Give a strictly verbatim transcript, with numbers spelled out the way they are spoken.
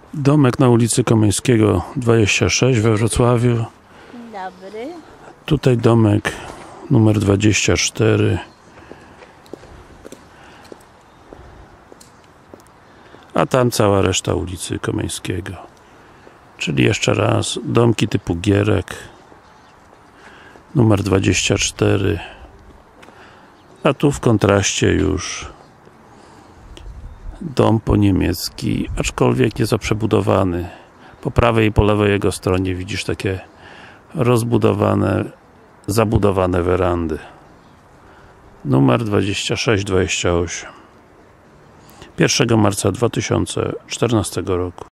Domek na ulicy Komeńskiego dwadzieścia sześć we Wrocławiu. Dzień dobry. Tutaj domek numer dwadzieścia cztery. A tam cała reszta ulicy Komeńskiego. Czyli jeszcze raz, domki typu Gierek numer dwadzieścia cztery. A tu w kontraście już dom po niemiecki, aczkolwiek nieco przebudowany. Po prawej i po lewej jego stronie widzisz takie rozbudowane, zabudowane werandy. Numer dwadzieścia sześć dwadzieścia osiem. pierwszego marca dwa tysiące czternastego roku.